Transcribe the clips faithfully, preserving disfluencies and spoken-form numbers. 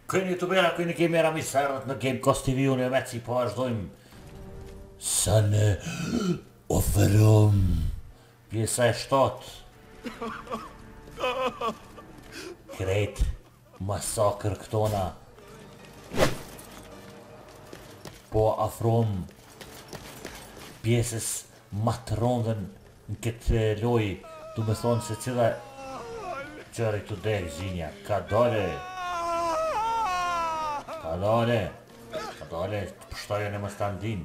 Kënë youtubera, kënë kemi ramisarët në Game Cost T V, unë e me që i po vazhdojmë sa në oferom pjesa e shtatë krejt masakër këtona po afrom pjesës matë rondën në këtë loj, du me thonë se cila qëri të dek zhinja, ka dole ka dole ka dole të pështojën e më standin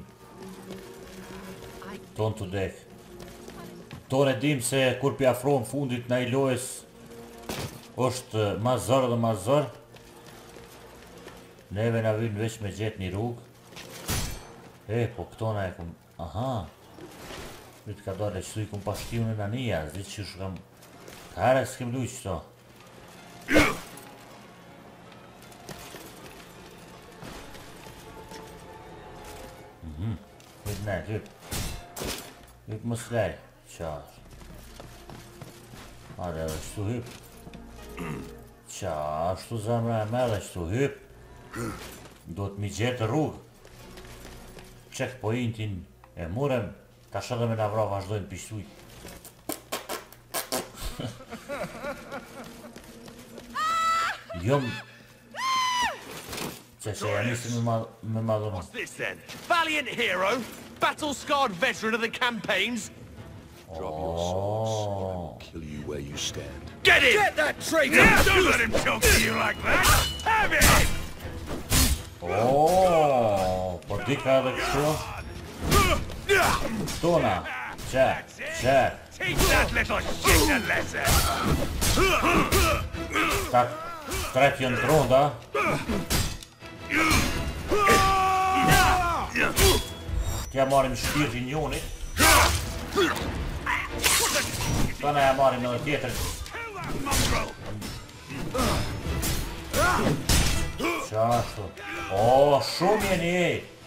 ton të dek ton e dim se kur pi afrom fundit në i lojës është ma zërë dhe ma zërë neve na vynë veç me gjetë një rrugë e, po këtona e kum aha vitë ka dole qëtu i kum pashtiu në nania zitë që shkam kare s'kem luj qëto mhm hyp ne, hyp hyp më slej qarë are edhe qëtu hyp qa ashtu zemra e me dhe qëtu hyp do të mi gjetë rrugë checkpointin e murem tash edhe me navra vazhdojnë pishtuj jom që që janë nisi me madhuru What's this then? Valiant hero, battle-scarred veteran of the campaigns. Drop your swords. I'll kill you where you stand. Get him! Get that traitor! Don't let him talk to you like that! Have it! Oh, po dika edhe kështu Tona, qek, qek Teach that little shit a lesson! Ta tret jënë tronda Tja marim shpirtin njoni Tona ja marim edhe tjetër Qa ashtu O, shumë jeni e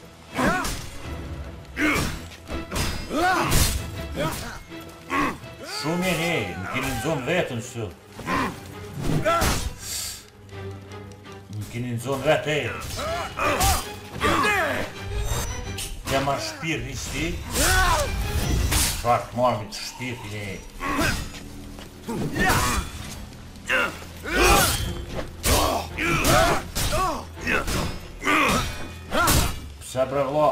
Shumë jeni e Më keni nëzonë vetën shtu Më keni nëzonë vetë e Tja marrë shpirtin i shti Qartë marrë të shpirtin e Pse bre vla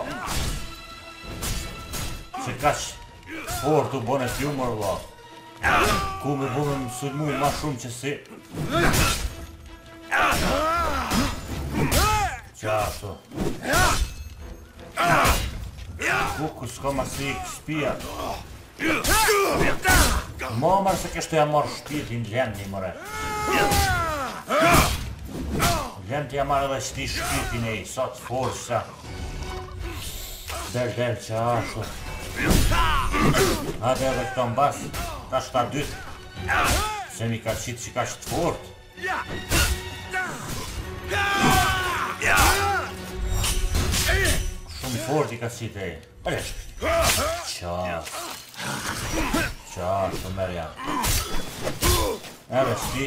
Se kaq fort u bone t'jumër vla Ku me bu me më sulmuj ma shumë që si Qa ashtu Kuku s'ka ma si i këspia Ma marë se kështë ja marrë shpirtin lëndi mëre Lëndi ja marrë edhe qëti shpirtin e i sa të forsa Del del që ashtu Hade edhe këto mbas Ta shta dytë Se mi ka qitë që ka qëtë fort Shumë fort i ka qitë e Qa Qa ashtu merja Edhe shti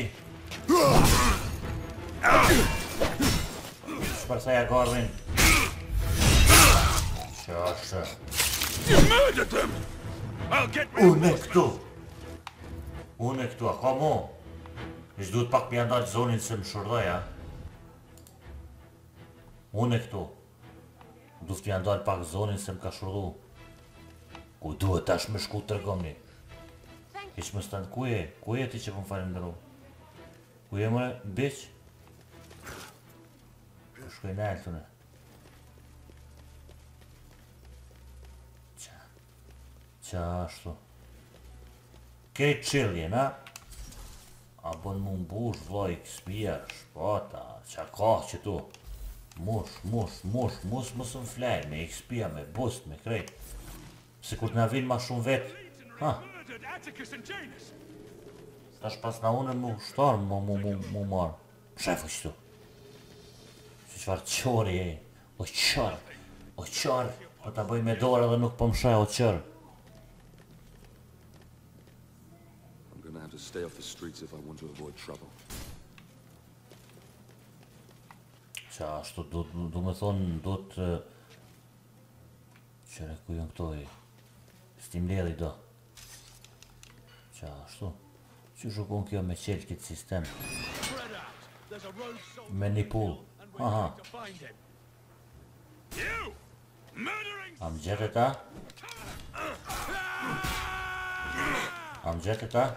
Shpërsa ja gardhin Qa ashtu You murdered them! I'll get rid Unë e këtu Unë e këtu, a ka mo Ish duhet pak për jandalë zonin se më shurdoja Unë e këtu Duhet për jandalë pak zonin se më ka shurdu Ku duhet tash me shku të rëgomni Ish më stanë, ku e? Ku e ti që për më falim dëru? Ku e mëre, bitch? Ku shkoj në alë tëne Qa Qa ashtu Kej qëllje, na? A bon më mbush, vloj, këspia, shpata Qa ka që tu Mush, mush, mush, mush, musë më flej Me këspia, me boost, me krejt Se kur t'na vinë ma shumë vet Ha Tash pas na une mu shtarë mu mu mu mu marë Shefë qëtu Që qëfar qori e O qërë O qërë Po ta bëj me dorë edhe nuk po më shaj o qërë I'm gonna have to stay off the streets if I want to avoid trouble. Qa ashtu du, du, du me thonë do të... Qere ku jënë këto i... S'tim ledhi do. Qa ashtu. Që shukon kjo me qelë këtë sistem. Me një pull. Aha. Am gjete ta? Am gjete ta?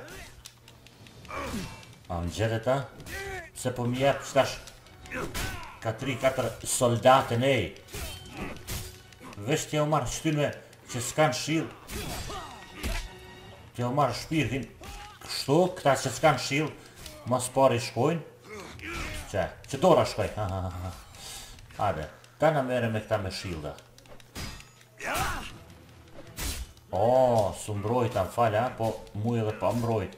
Am gjete ta? Se po mi jep qëtash ka tri katër soldate nej. Vesh t'ja u marrë qëtynve që s'kan shil. T'ja u marrë shpirtin. Kështu, këta që s'kan shil, mas pari shkojnë. Që, që dora shkoj. Ha, ha, ha. Hade, ta në mere me këta me shilda. O, su mbrojta më falja, po mu edhe pa mbrojt.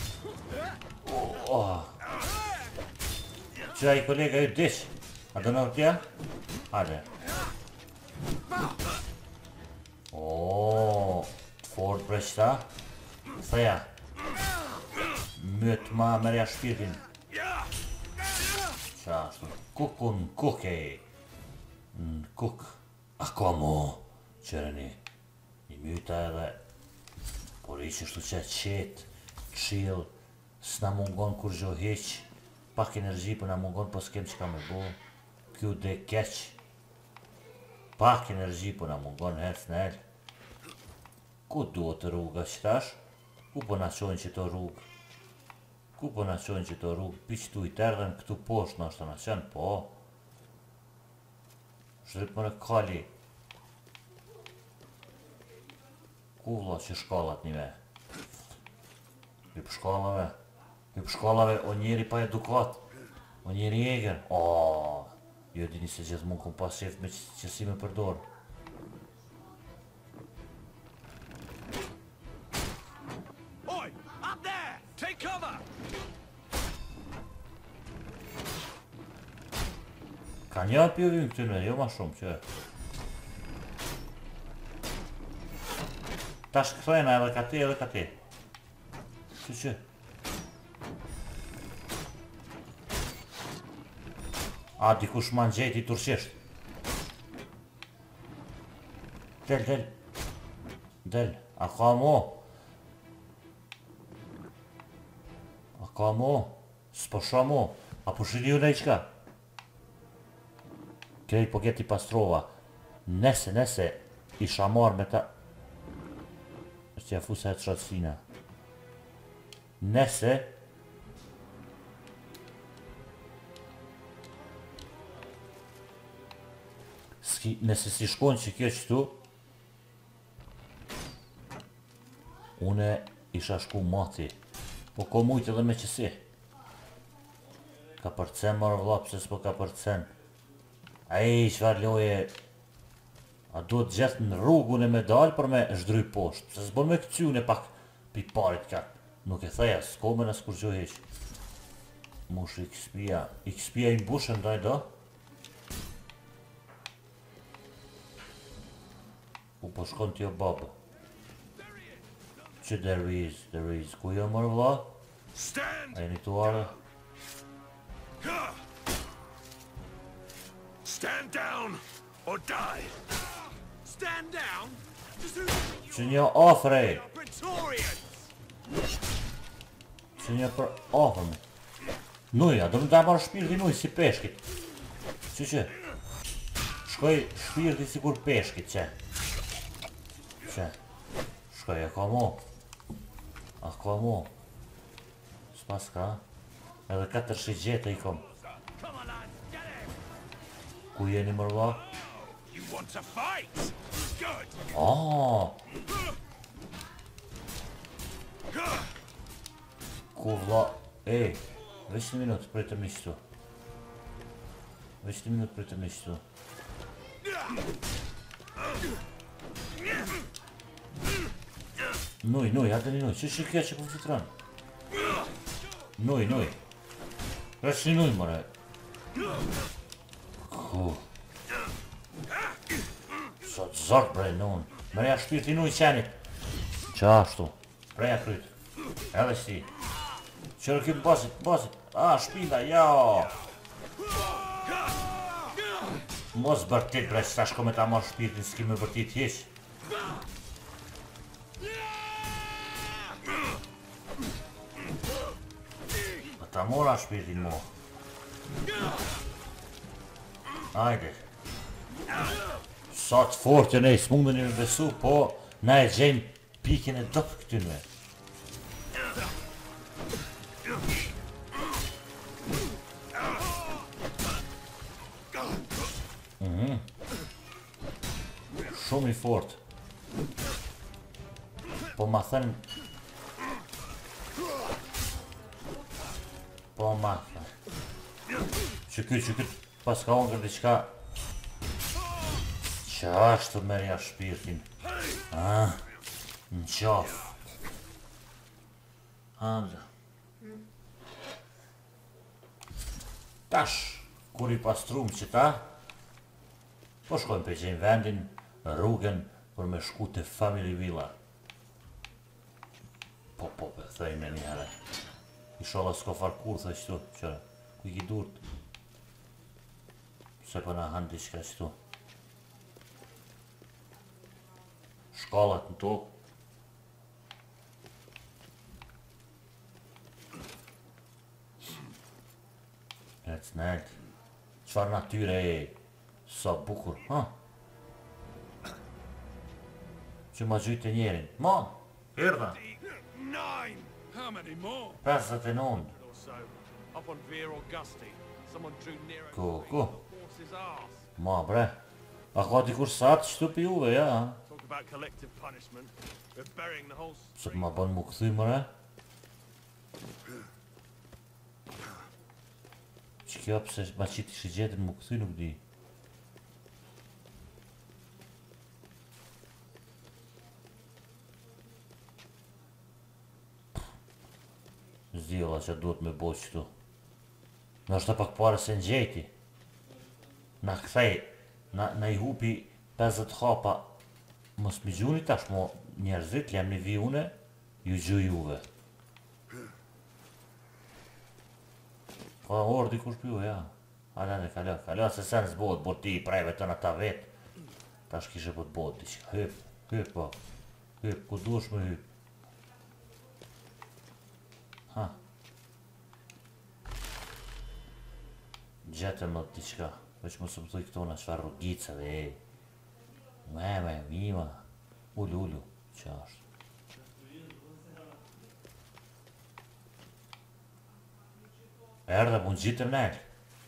Që a i kolega ju dish? A do në tja? Hade. O, të fort bre qëta. Theja. Mëtë ma mërja shpirtin. Qa ashtu. Kukun kukej. Në kuk. Ako mo. Qërëni. Një myta edhe. Por i qështu që qetë. Qil. S'na mungon kur gjo heq. Pak energji për na mungon po s'kem që ka me bo. Kjo dhe keq. Pak energji për na mungon herë në herë. Ku duhet të rruga qëtash? Ku po na qojnë që të rrugë? Ku po na qojnë që të rrugë? Pi që tu i terdhen këtu poshtë në është të na qenë, po. Shrip më në kali. Ku vla që shkallat njëve? Pi për shkallave. Pi për shkallave o njeri pa edukat. O njeri eger. O, jo dini se gjithë mund kom pas qef me që si me përdorë. Ka një pjovim këtyne, jo ma shumë që. Tash këthojna edhe ka ti edhe ka ti. Që që? A, dikush ma në gjeti turqisht. Del, del. Del, a ka mo? A ka mo? S'po sha mo? A po shili ju nej qka? Krejt po këti pastrova. Nese, nese, isha marrë me ta... është ja fusa e të shatësina. Nese... Ski, nese si shkojnë që kjo qëtu... Une isha shku mati. Po ko mujtë edhe me qësi. Ka përcen marrë vla, pëse s'po ka përcen. Ej, qëfar loje... A duhet gjithë në rrugun e medal për me zhdryj poshtë. Se s'bon me këcyune pak pi parit ka. Nuk e theja, s'ko me nësë kur gjoheq. Mush X P-a. X P-a i mbushën daj do. Ku po shkon t'jo babë. Që there is, there is. Ku jo mërë vla? A jeni tu arë? Stand down or die. Stand down? Që një ofrej. Praetorians. Që një për ofrëm. Nuja, do më da marrë shpirti nuj si peshkit. Që që? Shkoj shpirti si kur peshkit, që? Që? Shkoj, e ka mo? A ka mo? S'pas ka? Edhe katër shigjete i kom. Ku jeni mërva? You want to fight? Good. Aaaa! Ku vla... Ej, veç një minut për të mishtu. Veç një minut për të mishtu. Nuj, nuj, hajde një nuj, që që kja që po fitran? Nuj, nuj. Veç një nuj, mëre. Ku? Sa të zorë bre në unë. Mërja shpirti nuj qenit. Qa ashtu? Preja kryt. Edhe si. Qërë kim basit, basit. A, shpinda, jao. Mos bërtit bre, që ta shko me ta marrë shpirtin, s'ki me bërtit hiq. Ma ta mora shpirtin mo. Ajde. Sa të fort e nej, s'mundën i me besu, po na e gjenjë pikin e dopë këtynve. Shumë i fort. Po ma thënë... Po ma thënë... Që ky, që ky pas ka ongër diqka... Që ashtu merja shpirtin. Ah, në qafë. Andë. Tash, kur i pastrum që ta, po shkojmë pe gjenjë vendin, rrugën, për me shku të Family Villa. Po, po, pe, thëjmë e një herë. I shola s'ko farkur, thë qëtu, qëre, ku i ki durt. Se për na hanë diqka qëtu. Shkallat në tokë. E të snelt. Qfar natyre e, sa bukur, ha? Që ma gjujtë e njerin. Ma, herda. Nine! How many more? pesëdhjetë e nëntë. Or so. Up on Vir Augusti. Someone drew Nero's Ku, face ku? on the horse's arse. Ma, bre. A ka dikur satë qëtu pi juve, ja? Talk about collective punishment. We're burying the whole Se street. ma bën mu këthy, mëre? Që kjo pëse ma qiti shi gjetën mu këthy nuk di. Zdiolla që duhet me bo qëtu. Në është të pak pare se në gjeti. Na këthej, na, na i hupi pesëdhjetë hapa. Mos mi gjuni tash mo njerëzit, jam një vi une, ju gju juve. Ka orë dikush për ju, ja. Alene, kala, kala, se sen s'bot, bot ti i prejve të në ta vetë. Tash kishe bot bot, diqka, hyp, hyp, po. Hyp, ku dush me hyp. Ha. Gjetëm në diqka, veç më së më thuj këtona qfar rrugica dhe e. Me, me, mima, ullu, ullu, që ashtë. Erdhe, mund gjitëm nërë.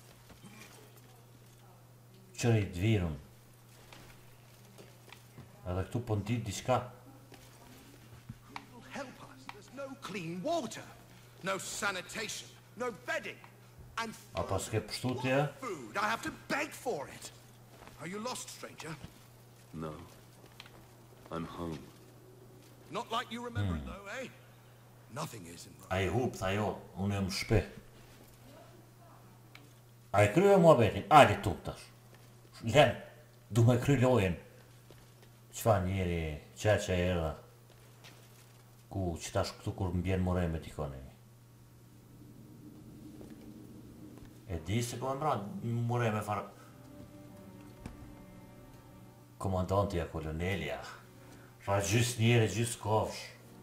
Qërë i dvirun. Edhe këtu po ndit diqka. Help us. There's no clean water, no sanitation, no bedding, and A pas ke pështutje? food. I have to beg for it. Are you lost, stranger? No. I'm home. Not like you remember it, though, eh? Nothing is in Rome. A i hup, tha jo, unë jam shpe. A i kryo mua betin, ajde tuk tash. Len, du me kry lojen. Qfa njeri, qe që e erda. Ku, që tash këtu kur mbjen more me tikone. E di se po e mra more me far... Komandantja kolonelia. Fa gjys njeri, gjys kofsh.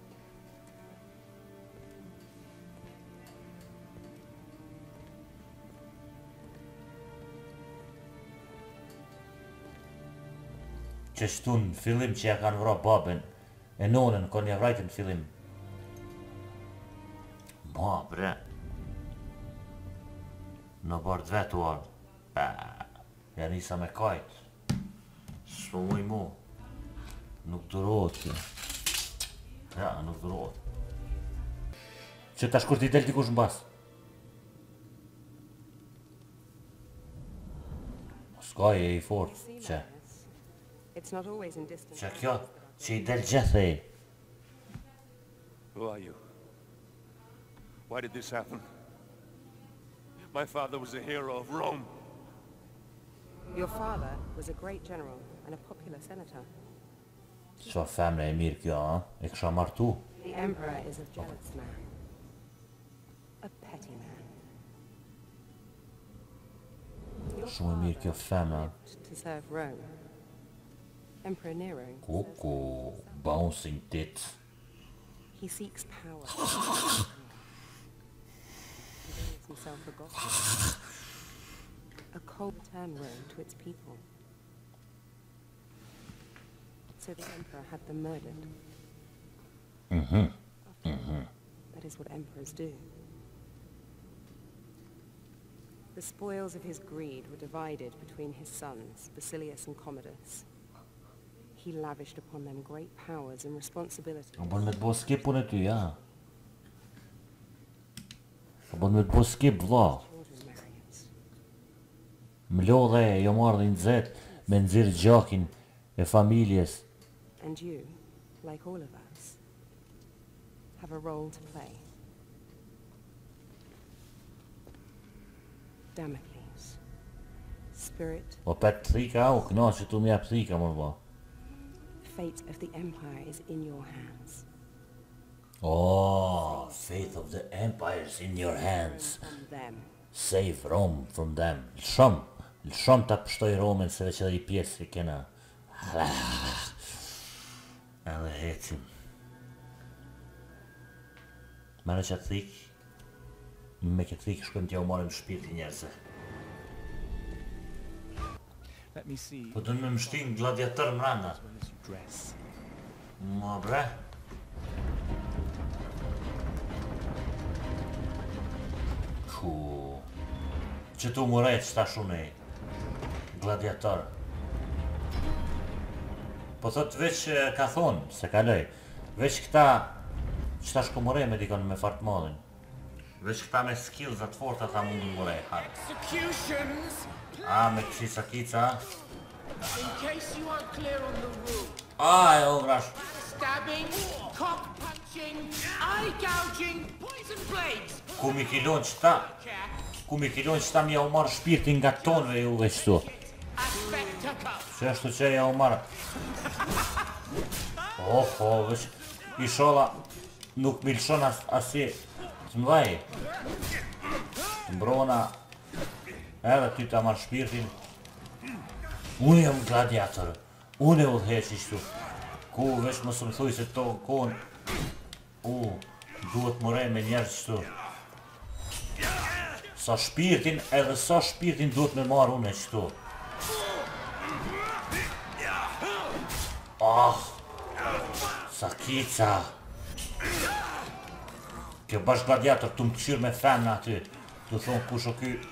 Që shtu në fillim që ja kanë vra babën, e nonën, kanë ja vrajtë në fillim. Ma, bre. Në bardë vetuar. Ba, ja nisa me kajtë. Shpo muj mu. Nuk durot, kjo. Ja, nuk durot. Që ta shkur t'i del t'i kush në bas. Skaj e i fort, që. It's not always in distance. Që kjo, që i del gjithë e. Who are you? Why did this happen? My father was a hero of Rome. Your father was a great general and a popular senator. Qa femne e mirë kjo, a? E kësha martu. The emperor is a jealous man. A petty man. Your shumë e mirë kjo femna. To serve Rome. Emperor Nero. Kuku, bouncing tits. He seeks power. He believes himself forgotten. A cold turn Rome to its people. So the emperor had them murdered. Mhm. Mhm. That is what emperors do. The spoils of his greed were divided between his sons, Basilius and Commodus. He lavished upon them great powers and responsibilities. O bën me të bo skip unë e ty, ja. O bën me të bo skip, vla. Children marriage. Më lodhe, jo marrë dhe nëzet me nëzirë gjakin e familjes. And you, like all of us, have a role to play. Damocles, spirit, O pet thika, o këna që tu mi ap thika, më ba. fate of the empire is in your hands. Oh, faith of the empire is in your hands. From them. Save Rome from them. Lëshëm, lëshëm të pështoj Romen se veç edhe i pjesë i kena. Edhe hecim. Mene që të thik, me këtë thik shkojmë t'ja u marim shpirti njerëse. Let me see. Po dënë me më shtin gladiator mranda. As well as you dress. Ma bre. Ku. Që tu më rejtë qëta shunej. Gladiator. Po thot veç e, ka thonë, se kaloj. Veç këta qëta shku më rej me dikon me fartë madhin. Veç këta me skills atë forta ta mundu më rej. Executions! A, me kësi sakica. In case you aren't clear on the rule. A, e o vrash. Stabbing, cock punching, eye gouging, poison plagues. Ku mi kilon qëta, ku mi kilon qëta mi ja u marrë shpirtin nga tonve ju dhe qëtu. A spectacle. Që është që ja u marrë. Oh, oh, veç, i shola nuk mi lëshon as, asi të mdhej. Të mbrona, edhe ty ta marrë shpirtin. Unë jam gladiator, unë e u dheq ishtu. Ku veç më së më thuj se to konë. U, duhet më rej me njerë qëtu. Sa shpirtin, edhe sa shpirtin duhet me marrë unë e qëtu. Ah, sa kica. Kjo bash gladiator të më këshirë me femna aty. Të thonë kush o ky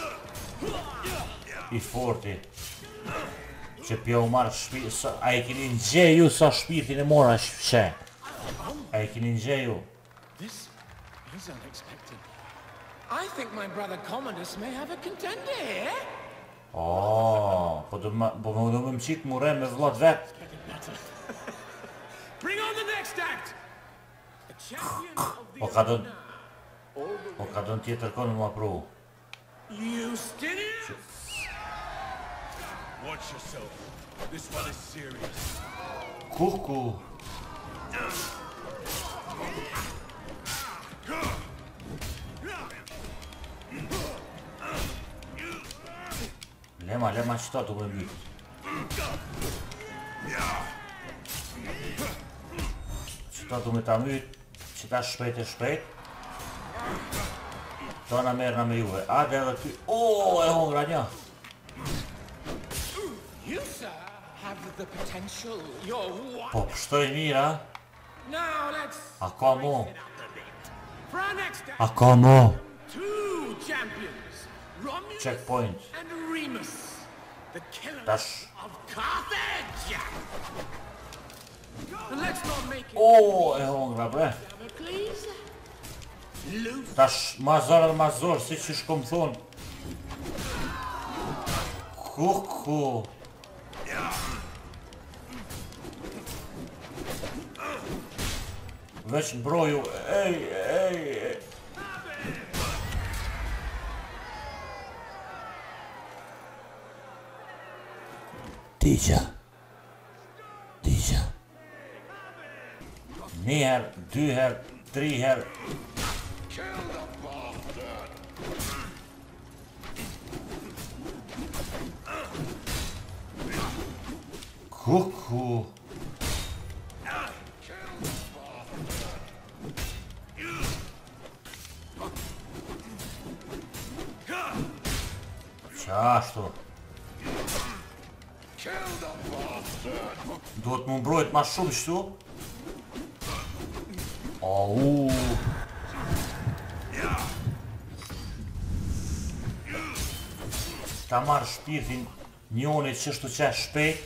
i forti. Që pja u marrë shpirtin, a i kini nxej ju sa shpirtin e mora shpshe. A i kini nxej ju. This is unexpected. I think my brother Commodus may have a contender here. Oh, po do më po më do më mçik mure me vllat vet. Bring on the next act. A champion of the Po ka don Po ka don tjetër kon më pru. Justinian. Watch yourself. This one is serious. Kuku. Lema, lema qëta të më mbyt. Qëta të më ta myt, qëta shpejt e shpejt. Ta na merna me juve. Ade edhe ty. O, e hongra një. You sir have the potential. You're one. Po pështoj mira. Now let's A ka mo. spice it up a bit. For our next act, A ka mo. two champions. Romulus Checkpoint. and Remus, the killers Tash. of Carthage. And let's not make it O, e hongra bre. Damocles. Loose. Tash mazor edhe mazor, si që shko më thonë. Kuku. Veç mbroju, ej, ej, ej. Digja. Digja. Një herë, dy herë, tri herë. Kill the bastard! Kuku. Qa ashtu? Duhet më mbrojt ma shumë shtu? Au. Ta marrë shpirtin njonit qështu që shpejt.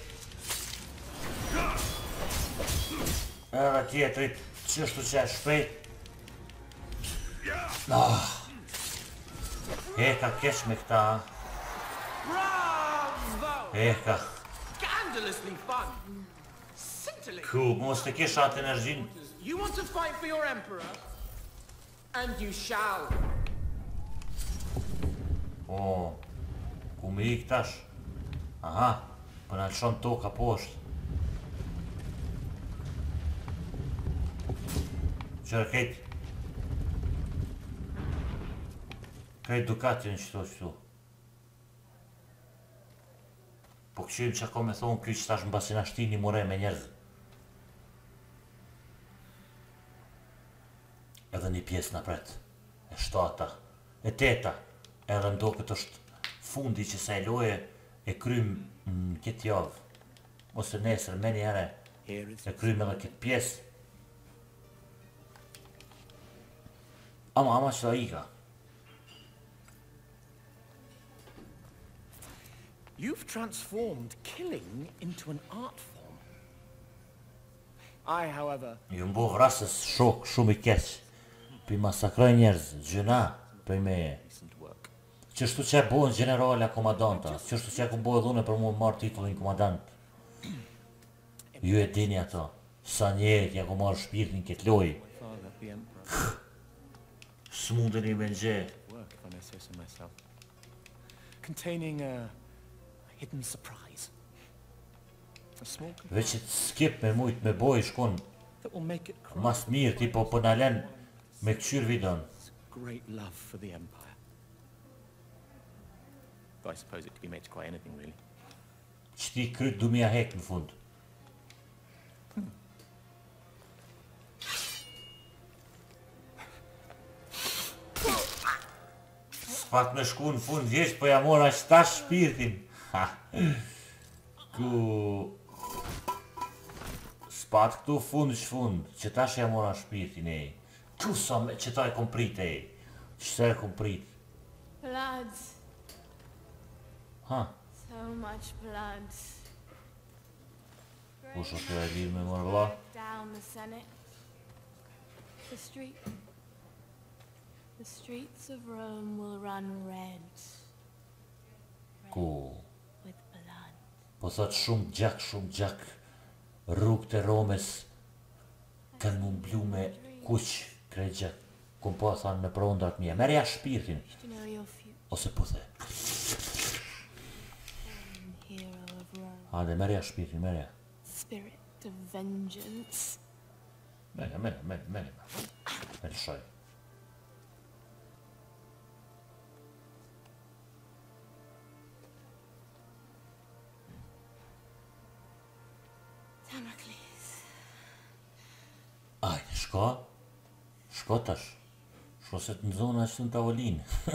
Edhe tjetrit qështu që shpejt. Ah. Eka keq me këta. Eka. Scandalously fun. Scintillating. Ku, mos të kesh atë energjin. You want to fight for your emperor? And you shall. O, ku me ik tash? Aha, për në lëshon toka poshtë. Qërë kejt? Kejt dukatin qëto qëto. Po këqyrim që ka me thonë kjo që tash në basin ashti një more me njerëz. Edhe një pjesë në pret. E shtata. E teta. Edhe ndo këtë është fundi që sa e loje e krym në këtë javë. Ose nesër me njëre e krym edhe këtë pjesë. Ama, ama që da ika. You've transformed killing into an art form. I, however... Ju mbo vrasës shok shumë i keq. Pi masakroj njerëz, gjëna, për me... Qështu që e bojnë generale a komadanta, qështu që e ku bojnë dhune për mu marrë titullin komadant. Ju e dini ato, sa njerit ja ku marrë shpirtin këtë loj. Së mundën i me nxë. Containing a hidden surprise. A small Veç që të skip me mujt me boj shkon that will make it cry. mas mirë ti po për nalen me këqyr vidon. Great love for the Empire. Though I suppose it could be made to cry anything, really. Që ti kryt du mija hek në fund. S'pat me shku në fund vjesht, po ja mora që ta shpirtin. Ha. Ku... S'pat këtu fund që fund, që ta shë ja mora shpirtin e. Tu sa me që ta e kom prit e. Që ta e kom prit. Blood. Ha. So much blood. Po shë të e lirë me mërë vla. Down the Senate. The street. The streets of Rome will run red. Ku... With blood. Po thot shumë gjak, shumë gjak. Rrugët e Romes kanë më mblu me kuq, krejt gjak. Kum po thanë me prondrat mija. Merja shpirtin. To know your future. Ose po the. Hero of Rome. Hade, merja shpirtin, merja. Spirit of vengeance. Merja, merja, merja, merja. Me lëshoj. Damocles. Ajde, shko. Shko tash. Shko se të në zonë ashtë në tavolinë.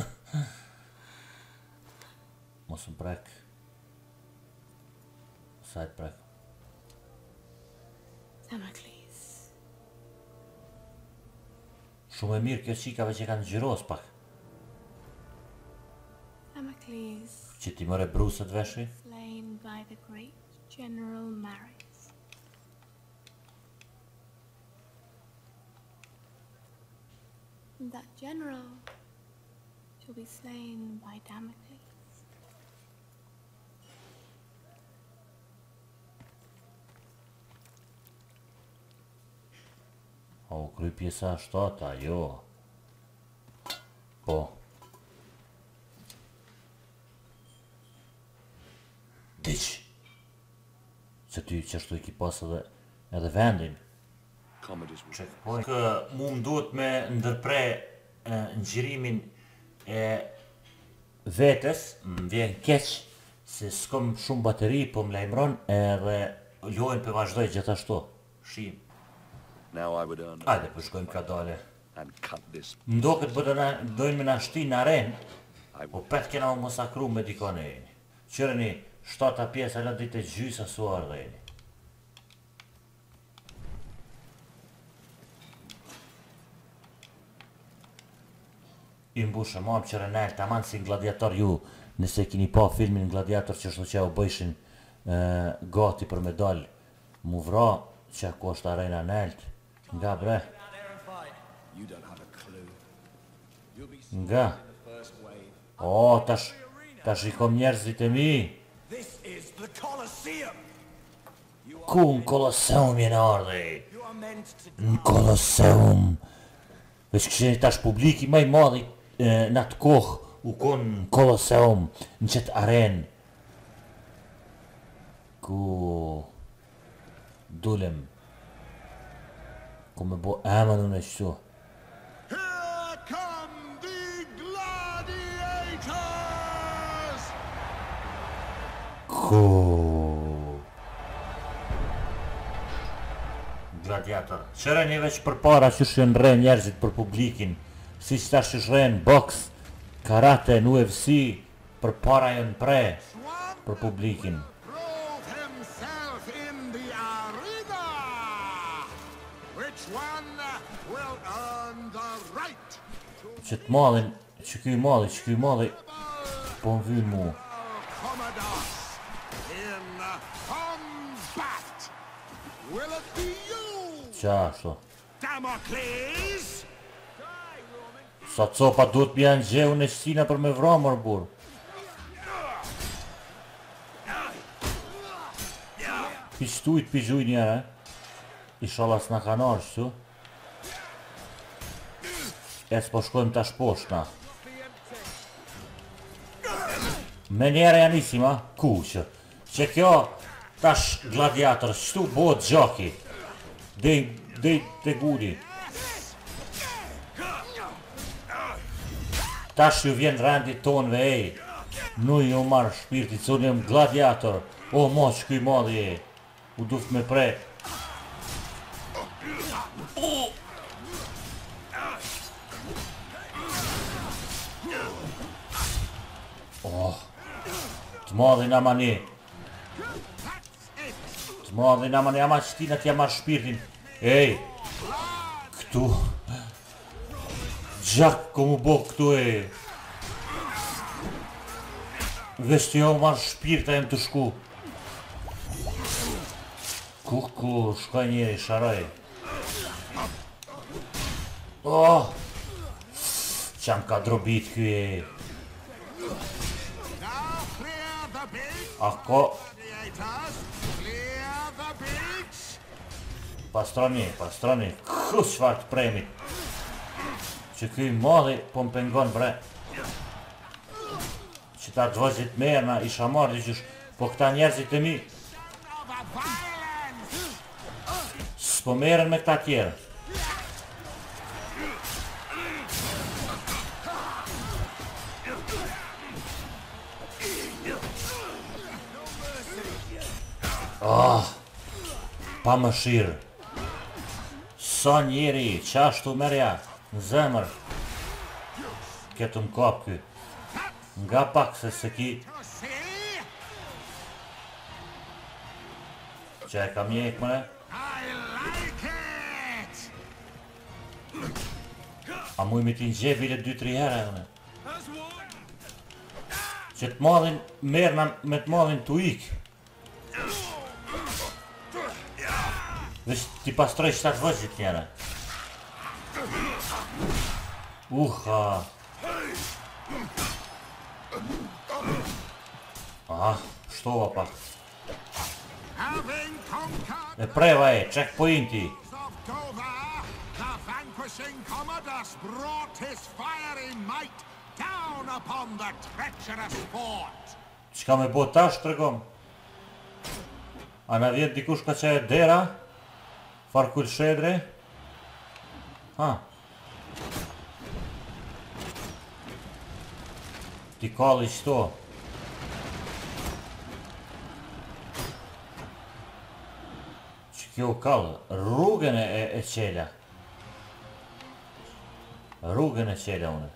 Mos më prek. Sajt prek. Damocles. Shumë e mirë kjo qikave që kanë gjyros pak. Damocles. Që ti mëre bruset veshi. Slain by the great General Marius. And that general shall be slain by Damocles. O, kry pjesa shtata, jo. Po. Diq. Se ty qështu i ki pas edhe, edhe vendin. Commodore's will Checkpoint. Kë mu më duhet me ndërpre e, ngjirimin e vetes, më vjen keq se s'kom shumë bateri, po më lajmëron edhe lojën për vazhdoj gjithashtu. Shim. Now I would earn Hajde, për shkojmë ka dale. and cut this. Mdoket për dojnë me na shti në arenë, po pet kena u mosakru me dikone. Qërëni, shtata pjesë ala dite gjysa su ardhejni. I mbushë mam qërë nalë, taman si në gladiator ju, nëse kini pa filmin gladiator që shto që u bëjshin gati për me dal mu vra, që ku është arena nalët, nga bre. Nga. O, tash, tash i kom njerëzit e mi. Ku në Kolosseum jene ardhe? Në Kolosseum. Veç kësheni tash publiki maj madhi në atë kohë u konë në Kolosseum, në qëtë arenë. Ku dulem. Ku me bo emën unë e qëtu. Here come the gladiators! Ku gladiator. Qëre një veç për para që shën re njerëzit për publikin, si që ta që shren boks, karate, në U F C, për para jën pre për publikin. Proved himself in the arena! Which one will earn the right Që të madhin, që kuj madhi, që kuj madhi, po më vynë mu. Commodus in combat? Will it be you, Qa ashtu. Damocles? Sa copa duhet më janë gjeu në shtina për me vramër, burë. Pishtujt pizhuj njëre, i shalas në kanar shtu. E s'po shkojmë tash poshtë na. Me njere janë isim, a? Ku që? Që kjo tash gladiator, shtu bëhet gjaki. Dej, dej të guri. Tash ju vjen rendit tonve, ej. Nu ju marrë shpirtit, që unë jem gladiator. O, mo, që kuj madhi, ej. U duft me pre. Oh, të madhi në mani. Të madhi në mani, ama qëtina t'ja marrë shpirtin. Ej, këtu. Gjak ko mu bo këtu, ej. Vesh të jo marrë shpirta jem të shku. Ku, ku, shkaj njeri, sharaj. Oh, qam ka drobit kjo, ej. Ako... Pastrani, pastrani, kus çfarë të premit. Që këj madhi po më pengon bre. Që ta dvozit merna, isha marrë qysh, po këta njerëzit e mi s'po merren me këta tjerë. Ah, pa më shirë. Sa njeri, qashtu merja, në zemër. Ketu më kap ky. Nga pak se se ki... Që e kam jek mëre? A muj me ti në gjebile dy tri herë e mëre? Që të madhin, merna me të madhin të ikë. Vesh ti pastroj shtatë vëzhit njëre. Uha. Aha, shtova pak. E preva e, checkpointi. The vanquishing Commodus brought his fiery might down upon the treacherous fort. Qka me bo tash të regom? A na vjet dikush ka që e dera? Farkull shedre? Ha. Ti kalli qëto. Kjo kallë, rrugën e, e qela. Rrugën e qela une.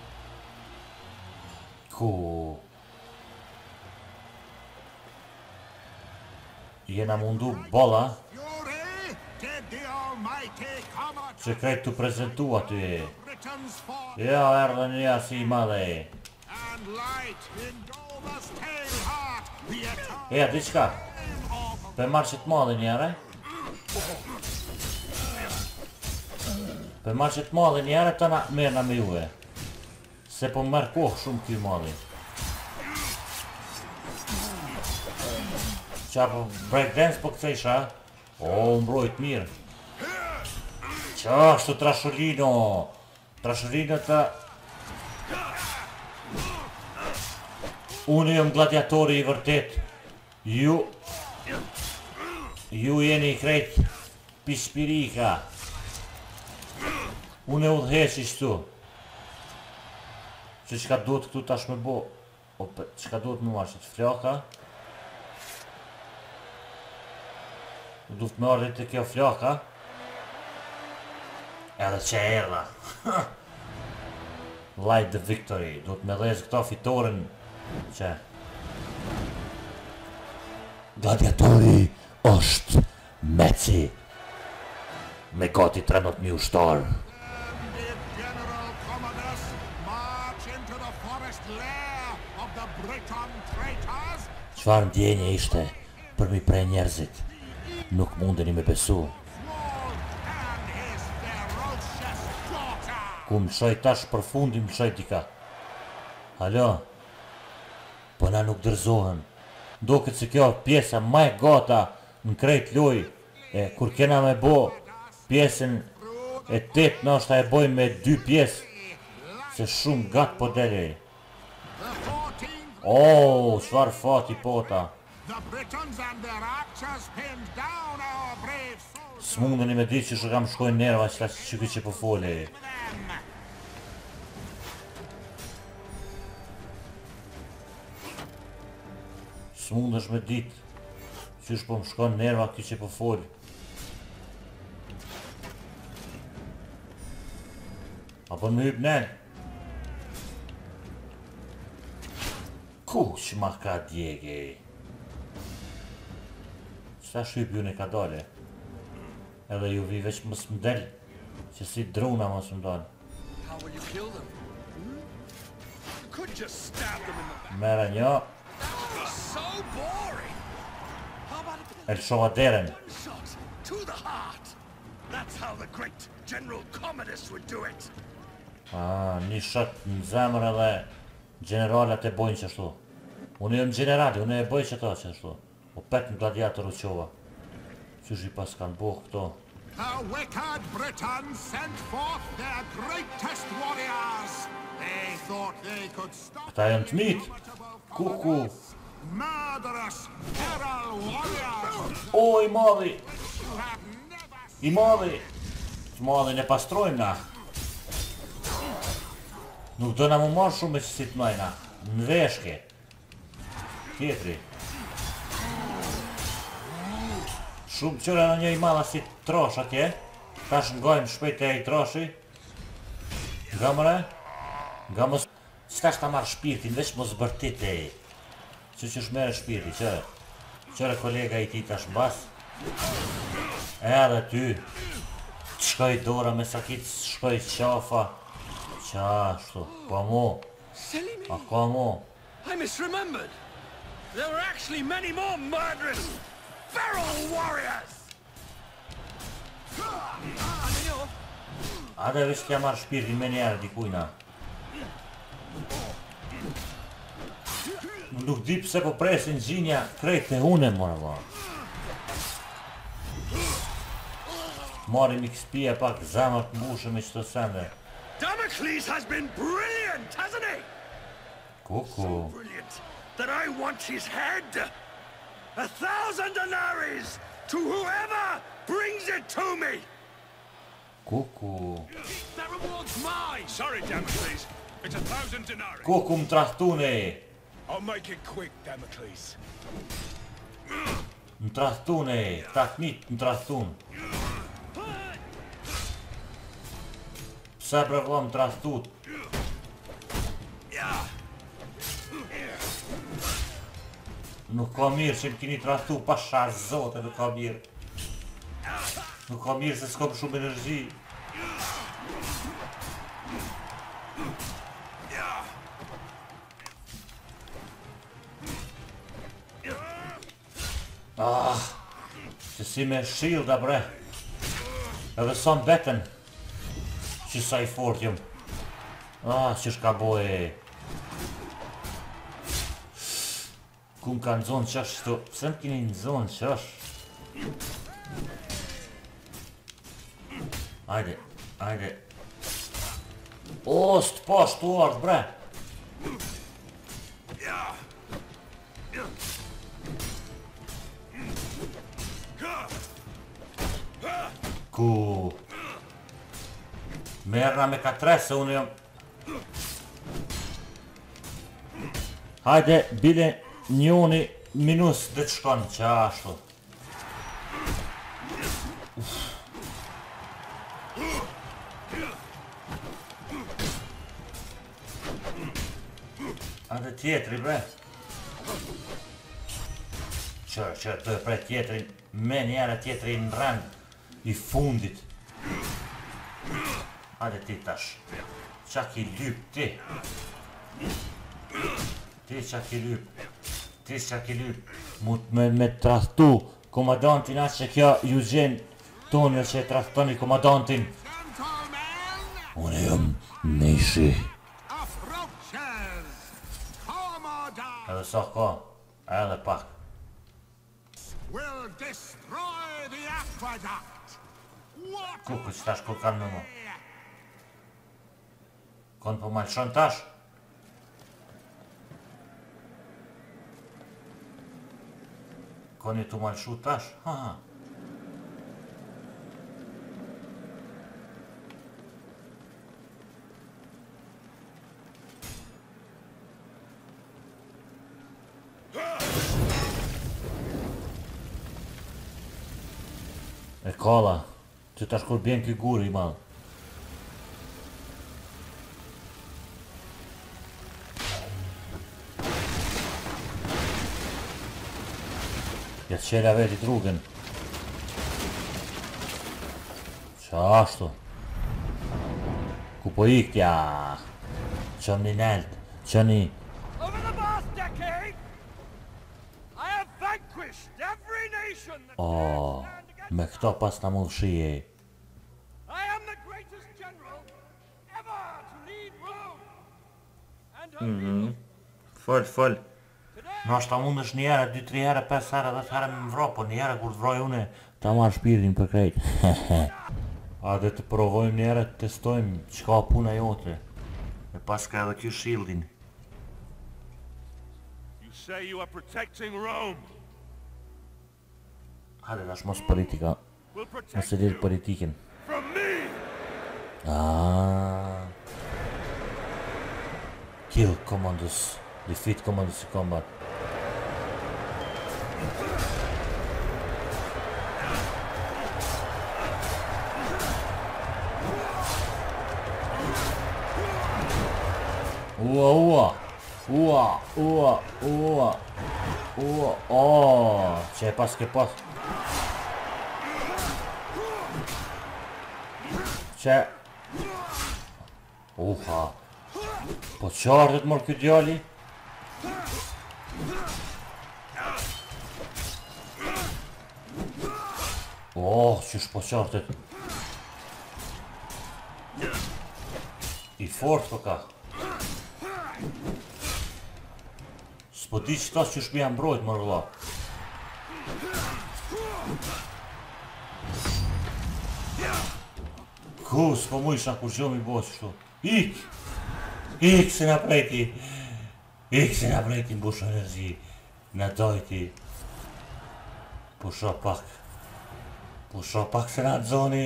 Ku... Jena mundu bolla. Që krejt të prezentu aty e. Ja, erdhe një asi i madhe e. Ja, diçka. Për marrë që të madhe njëre. Për marrë që të madhe njëre të na mërë në me juve. Se po mërë kohë shumë kjo madhe. Qa po breakdance po këtë isha? O, mbrojt mirë. Qa ashtu trashulino? Trashulino të... Unë jëm gladiatori i vërtet. Ju... Ju jeni i krejt pispirika. Unë e udheq ishtu. Që qka duhet këtu tash me bo? Ope, qka duhet më marrë që të flaka? Duhet me ardhe të kjo flaka. Edhe që erda. Light the victory. Duhet me dhezë këta fitoren. Që? Gladiatori është meci. Me gati trenot mi ushtar. Qfar ndjenje ishte për mi prej njerëzit? Nuk mundeni me besu. Ku më shoj tash për fundi më shoj tika. Halo? Po na nuk dërzohen. Do këtë se kjo pjesa maj gata në krejt loj. E kur kena me bo pjesën e tet nështë e bojmë me dy pjesë. Se shumë gatë po dele. O, qfar fati pota. S'mundeni me ditë që shë kam shkojnë nerva që ta që këtë që po fole. S'mundesh me ditë që shë po më shkojnë nerva këtë që po fole. Apo në hyp nen? Ku që ma ka djege? Qëta shhyp ju në ka dole? Edhe ju vi veç mës më del. Që si druna mës më dole. Mere një. El shova deren. A, një shët në zemër edhe generalat e bojnë qështu. Unë jëmë generali, unë e bojnë qëta qështu. O pet në gladiator u qova. Qysh i pas kanë bohë këto. The wicked Britons sent forth their greatest warriors. They thought they could stop. Këta janë të mitë. Kuku. Murderous feral warriors. O, i madhi. I madhi. Të madhi ne pastrojmë na. Nuk do na mu marrë shumë e që si të majna. Në veshke. Kjetri. Shumë qëra në një i madha si trosh atje. Ta shëngojmë shpejt e i troshi. Nga mëre. Nga mos... Qëka shta marrë shpirtin, veç mos bërtit e i. Që që shmere shpirti, qëre. Qëre kolega i ti tash mbas. E edhe ty. Të shkoj dora me sakit, shkoj qafa. Qa shtu, ka mu. A ka mu. I misremembered. There were actually many more murderous feral warriors. Ade veç t'ja marrë shpirtin me njerë dikujna. Nuk di pse po presin gjinja krejt e une mora ma. Marim X P e pak zamër të mbushë me qëto sende. Damocles has been brilliant, hasn't he? Kuku. So brilliant that I want his head. A thousand denaries to whoever brings it to me. Kuku. That reward's mine. Sorry, Damocles. It's a thousand denarii. Kuku më trahtune. I'll make it quick, Damocles. Më trahtun e, takmit më trahtun. Pse bre vlla më trahtut? Nuk ka mirë që më kini trahtu, pasha zote nuk ka mirë. Nuk ka mirë se s'ka për shumë energji. Ah, që si me shielda bre. Edhe son beten. Që sa i fort jëm. Ah, që shka boje. Ku më kanë zonë qash shto. Pse më kini në zonë qash? Ajde, ajde. O, s'të pa shtu ardh bre. Ku merna me katre se unë jam. Hajde, bile njoni minus dhe të shkon që ashtu. Hajde tjetri bre. Që, që të e pre tjetrin, me njëra tjetri në rend i fundit. Hajde ti tash. Qak i lyp ti. Ti qak i lyp. Ti qak i lyp. Mut me, me trahtu komadantin atë që kja ju gjen tonë që e trahtoni komadantin. Unë jam Nishi. Edhe sa ka, edhe pak. Will destroy the aqueduct. What? Kuku që tash kur kanë në mu. Konë po malëshon tash. Konë i tu malëshu tash. Ha ha. E kalla, që tash kur bjen ky guri i madh. Ja qela vetit rrugën. Qa ashtu? Ku po iktja? Qëni nelt, qëni... Over the past decade, I have vanquished every nation that Oh, me këto pas na mund shije. I am the greatest general ever to lead Rome. And only Fol, fol. Në është ta mund është një herë, dy, tri herë, pes herë, dhe të herë me më vro, po një herë kur të vroj une, ta marrë shpirtin për krejt. A dhe të provojmë një herë, të testojmë qka puna jote. E pas ka edhe kjo shieldin. You say you are protecting Rome. Hajde tash mos politika, Will mos protect e lirë you politikin. from me. Ah. Kill commandos, defeat commandos in combat. Ua, ua, ua, ua, ua, ua, oh, që e pas ke pas. Që... Uha, po qartet mor këtë djali? Oh, qysh po qartet? I fort po ka. S'po di që ta që shmi jam mbrojt më rëlla. Ku s'po mu isha kur që mi bo qështu. Ik! Ik se na prejti. Ik se na prejti mbush energji. Na dojti. Pusho pak. Pusho pak se na të zoni.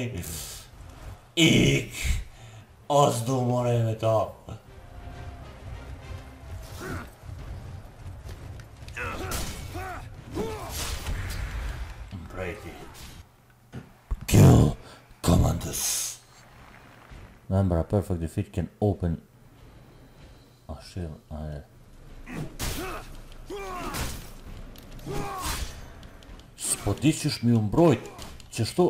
Ik! O s'du more me ta. Remember, a perfect defeat can open a shield. Uh, S'po di qysh mi u mbrojt, qështu.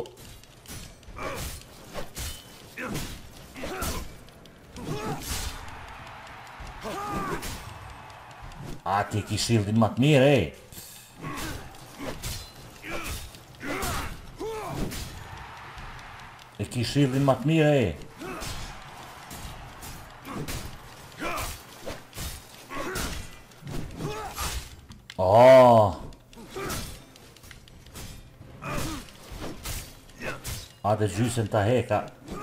A ti ki shieldin ma të mirë, ej. E ki shieldin ma të mirë, ej. Oh. A dhe gjysën ta heka.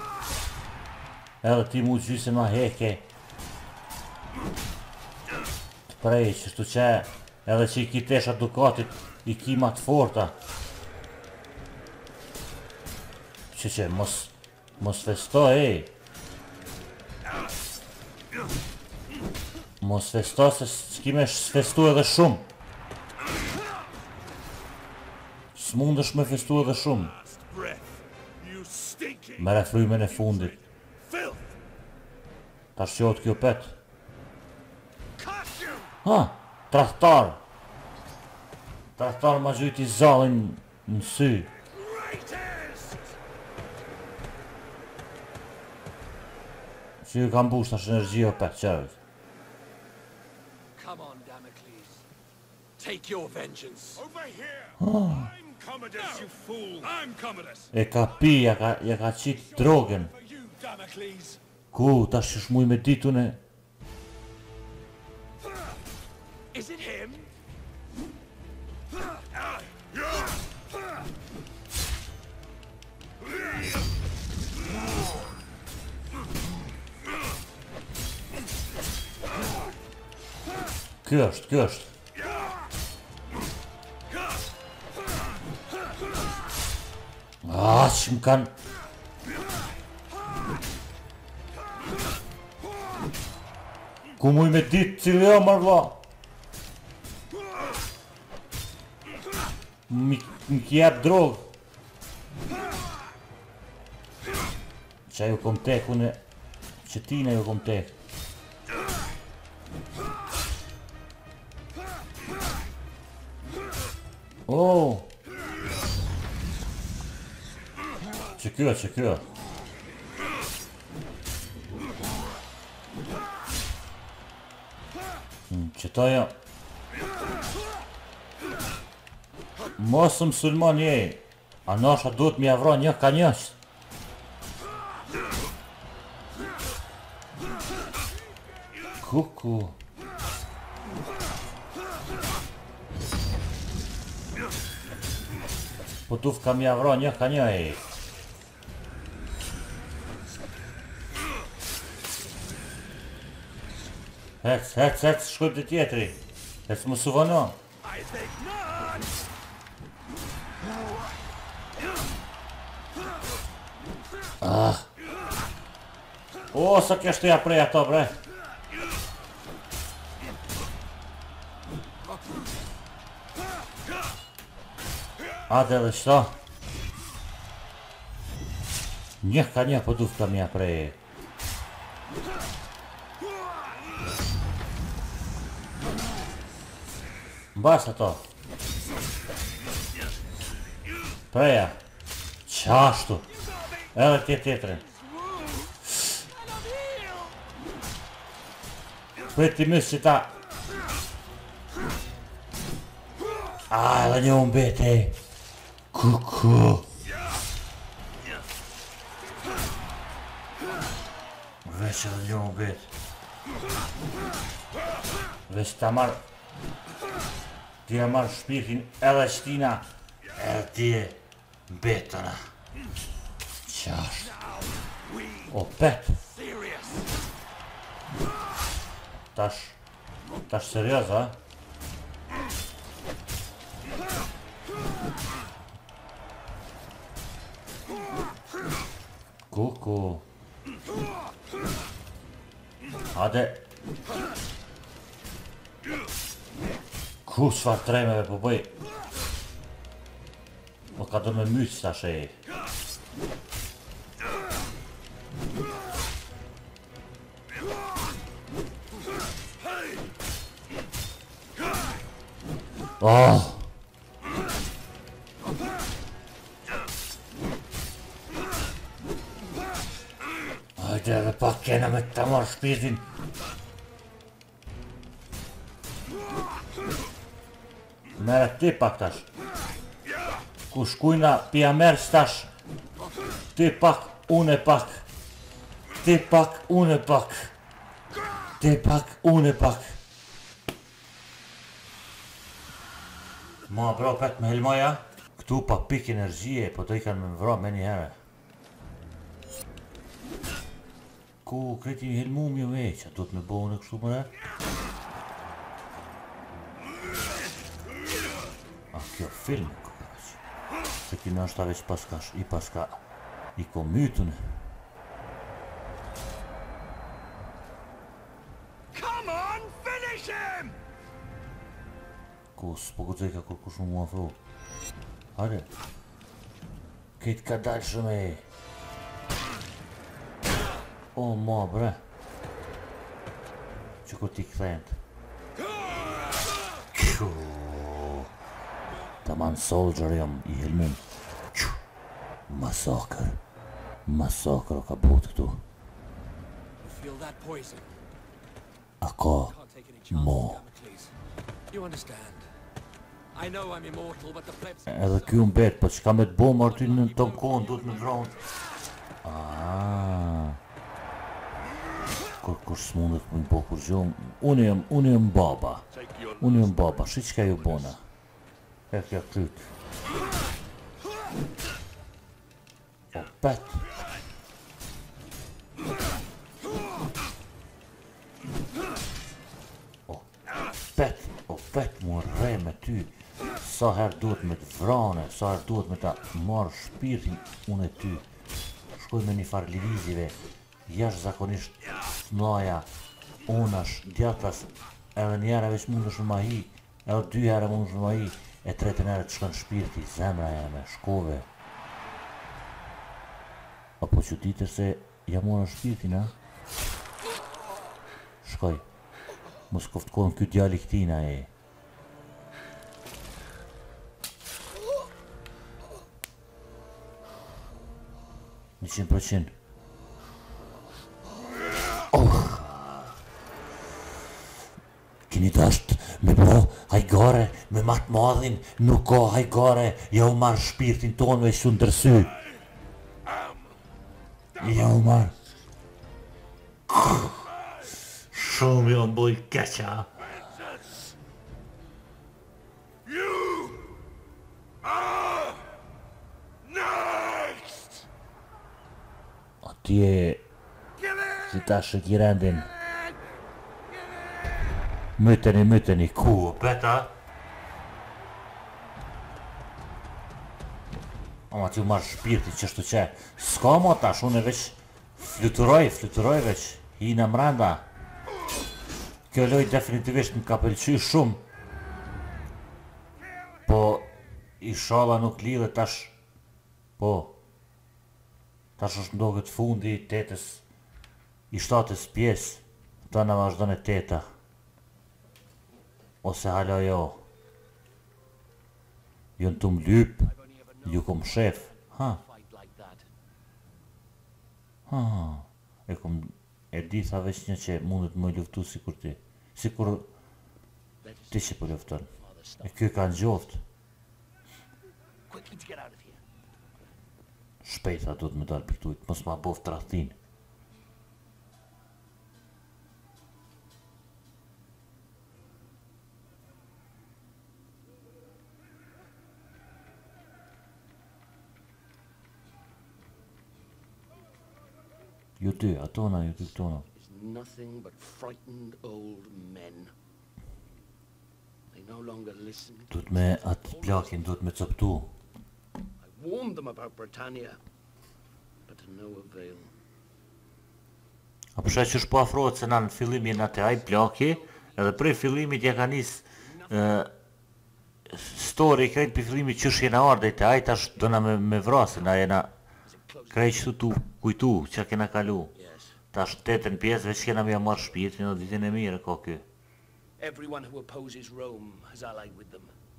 Edhe ti mu gjysën ma heke. Të prej, qështu që edhe që i ki tesha dukatit, i ki ma të forta. Që që, mos, mos festo, ej. Mos festo, se s'kime festu edhe shumë. S'mundesh me festu edhe shumë. Mere frymen e fundit. Ta shqot kjo pet. Ha, trahtar. Trahtar ma gjyti zalin në sy. Që ju kam bush nash energji o pet qërët. Come on, Damocles. Take your vengeance. Over here. I'm Commodus, you fool. I'm Commodus. E ka pi, ja ka, ja ka qit drogen. You, Damocles. Ku, ta shëshmuj me ditun e... Is it him? Kjo është, kjo është. A, që më kanë... Ku muj me ditë cilë jo mërë vla? Mi kjep drogë. Qa ju kom tek, une... Që tina ju kom tek. Oh! Që kjo, që kjo. Që ta jo. Mosë musulman je. A nasha duhet mi avra një ka njështë. Kuku. Po tuf ka mi avra një ka një e. Hec, hec, hec, shkojt të tjetri. Hec më suvano. Ah. O, sa kështë ja prej ato, bre. Ate dhe shto. Njëh ka një po duf ka mja prej. Mbas ato. Preja. Qashtu. Edhe tje tjetre. Prej ti mësë që ta. A, edhe një umbet, e. Kuku. Vesh edhe një umbet. Vesh ta marrë. Ti e marrë shpirtin edhe qtina. Edhe ti e betëna. Qasht. O pet. Tash. Tash serios, a? Kuku. Hade. Ku s'far tremeve po bëj. O ka do me myç tash e. Oh! Hajde edhe pak kena me ta marrë shpirtin. Mere ti pak tash. Ku shkujna pia merë stash. Ti pak, une pak. Ti pak, une pak. Ti pak, une pak. Ma bro pet me helmaja. Këtu pa pik energjie, po të i kanë me më vra me një herë. Ku kreti helmu mjë veq, a do të me bohë në kështu më dhe? A kjo film, kukarac. Se kina është ta veç paskash, i paska, i komytune. Come on, finish him! Ku s'po ku të ka kur kush më mua afro. Hajde. Këtë ka dalë shumë e. O, ma bre. Që kur ti këthejnë. Kju. Ta man soldier jam i helmun. Kju. Masakër. Masakër o ka bot këtu. Feel that poison. A ka. Mo. You understand? I know I'm immortal, but the plebs... Edhe kjo mbet, po që ka me të bo më arty në ton kohën, duhet me vronë. Aaaa. Kur kur s'mundet me bo kur gjohën. Unë jem, unë jem baba. Unë jem baba, shi qka ju bona. E kja kryt. O pet. O pet, o pet mu rre me ty. Sa her duhet me të vrane, sa her duhet me ta marrë shpirtin unë e ty. Shkoj me një farë livizive, jash zakonisht mlaja, unash, djatas, edhe njëra veç mund është në mahi, edhe dy herë mund është në mahi, e tretën herë të shkën shpirti, zemra jeme, shkove. Apo që ditër se ja morë shpirtin, a? Shkoj, mos koftkohen kjo djali këtina e. Një përqind. Oh! Kini dasht me bo hajgare, me matë madhin, nuk ka hajgare, ja u marrë shpirtin tonë me shumë ndërsy. Ja u marrë. Shumë jo mboj keqa. Tje, si ta shëkirendin. Myteni, myteni, ku, beta? Ama t'ju marrë shpirti qështu që. S'ka ma tash, unë e veç fluturoj, fluturoj veç. Hina mranda. Kjo loj definitivisht më ka pëlqy shumë. Po, inshallah nuk lidhe tash. Po. Tash është ndogët fundi i tetës, i shtatës pjesë, ta në vazhdojnë e teta. Ose hala jo. Jo në të më lypë, ju kom shef. Ha? Ha? E kom, e di tha veç një që mundet më luftu si kur ti. Si kur ti që për lufton. E kjo ka në gjoftë. Shpejta do të me dalë për tujtë, mos ma bof të rathin. Ju dy, atona, ju dy këtona. Nothing but frightened old men. They no longer listen. Duhet me atë plakin, duhet me coptu. Warned them about Britannia, but to no avail. A përshaj që shpo afrohet se na në fillim jenë atë aj plaki, edhe prej fillimit ja ka nis uh, story krejt për fillimit që shjena ardhe të aj tash do na me, me vrasin, a jena krejt që tu kujtu që kena kalu. Tash tetën pjesë veç kena me ja marrë shpirtin dhe ditën e mire ka kjo. Everyone who opposes Rome has allied with them.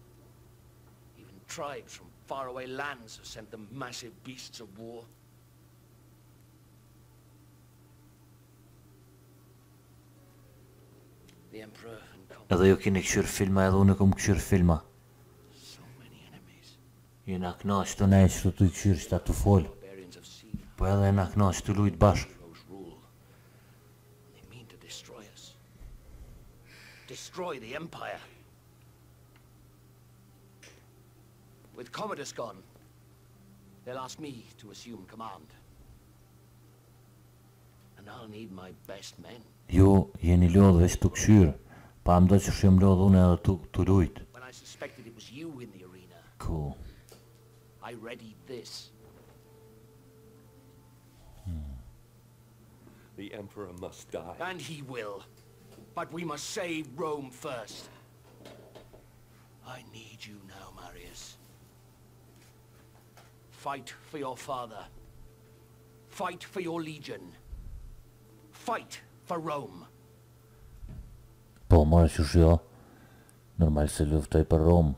tribes from faraway lands have sent them massive beasts of war. The Emperor and Commodus. Edhe ju keni këshyr filma, edhe unë kom këshyr filma. So many enemies. Jena knaq të nej që të i këshyr që ta të fol. Barbarians of sea. Po edhe jena knaq të lujt bashk. Rose rule. They mean to destroy us. Destroy the Empire. With Commodus gone, they'll ask me to assume command. And I'll need my best men. Ju jeni lodh veç të këshyr, pa më do që shumë lodh unë edhe të, të lujt. When I suspected it was you in the arena, Cool. I readied this. The Emperor must die. And he will. But we must save Rome first. I need you now, Marius. Fight for your father. Fight for your legion. Fight for Rome. Po, marrë që shjo, normal se luftoj për Romë.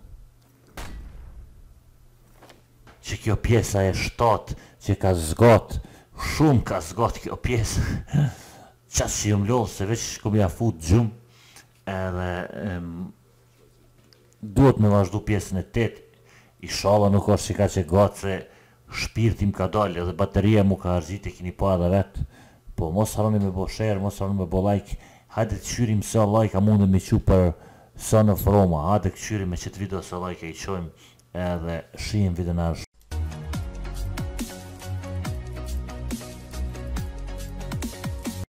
Që kjo pjesa e shtatë, që ka zgot, shumë ka zgot kjo pjesë. Qasë që jëmë lodhë, se veç kom ja fut gjumë, edhe em, duhet me vazhdu pjesën e tetë. Inshallah nuk është që ka që gatë, se shpirtim ka dalë, edhe bateria mu ka argjit e kini pa edhe vetë. Po, mos haroni me bo share, mos haroni me bo like. Hajde të qyrim sa like a mundë me që për Son of Roma. Hajde të qyrim me qëtë video sa like e i qojmë edhe shihim video në